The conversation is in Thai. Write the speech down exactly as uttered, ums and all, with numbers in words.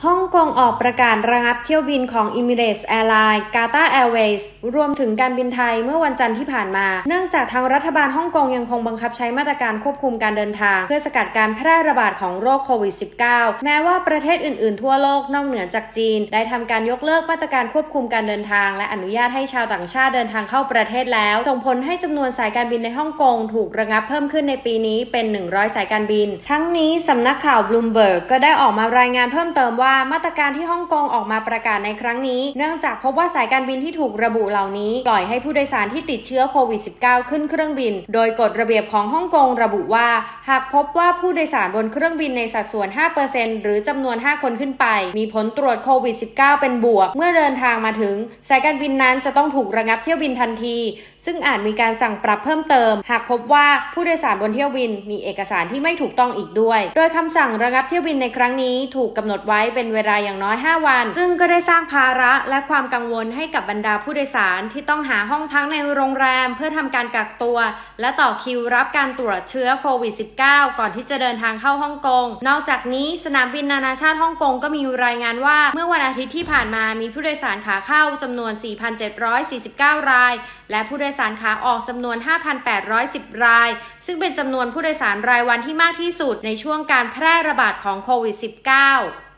ฮ่องกงออกประกาศระงับเที่ยวบินของ Emirates Airlines Qatar Airways รวมถึงการบินไทยเมื่อวันจันทร์ที่ผ่านมา เนื่องจากทางรัฐบาลฮ่องกงยังคงบังคับใช้มาตรการควบคุมการเดินทางเพื่อสกัดการแพร่ระบาดของโรคโควิด สิบเก้า แม้ว่าประเทศอื่นๆทั่วโลกนอกเหนือจากจีนได้ทำการยกเลิกมาตรการควบคุมการเดินทางและอนุญาตให้ชาวต่างชาติเดินทางเข้าประเทศแล้วส่งผลให้จำนวนสายการบินในฮ่องกงถูกระงับเพิ่มขึ้นในปีนี้เป็นหนึ่งร้อยสายการบินทั้งนี้สำนักข่าว Bloomberg ก็ได้ออกมารายงานเพิ่มเติมว่ามาตรการที่ฮ่องกงออกมาประกาศในครั้งนี้เนื่องจากพบว่าสายการบินที่ถูกระบุเหล่านี้ปล่อยให้ผู้โดยสารที่ติดเชื้อโควิด สิบเก้า ขึ้นเครื่องบินโดยกฎระเบียบของฮ่องกงระบุว่าหากพบว่าผู้โดยสารบนเครื่องบินในสัดส่วน ห้าเปอร์เซ็นต์ หรือจำนวนห้าคนขึ้นไปมีผลตรวจโควิด สิบเก้า เป็นบวกเมื่อเดินทางมาถึงสายการบินนั้นจะต้องถูกระงับเที่ยวบินทันทีซึ่งอาจมีการสั่งปรับเพิ่มเติมหากพบว่าผู้โดยสารบนเที่ยวบินมีเอกสารที่ไม่ถูกต้องอีกด้วยโดยคำสั่งระงับเที่ยวบินในครั้งนี้ถูกกำหนดไว้เป็นเวลาอย่างน้อยห้าวันซึ่งก็ได้สร้างภาระและความกังวลให้กับบรรดาผู้โดยสารที่ต้องหาห้องพักในโรงแรมเพื่อทำการกักตัวและต่อคิวรับการตรวจเชื้อโควิด สิบเก้า ก่อนที่จะเดินทางเข้าฮ่องกงนอกจากนี้สนามบินนานาชาติฮ่องกงก็มีรายงานว่าเมื่อวันอาทิตย์ที่ผ่านมามีผู้โดยสารขาเข้าจำนวน สี่พันเจ็ดร้อยสี่สิบเก้า รายและผู้โดยสารขาออกจำนวน ห้าพันแปดร้อยสิบ รายซึ่งเป็นจำนวนผู้โดยสารรายวันที่มากที่สุดในช่วงการแพร่ระบาดของโควิด สิบเก้า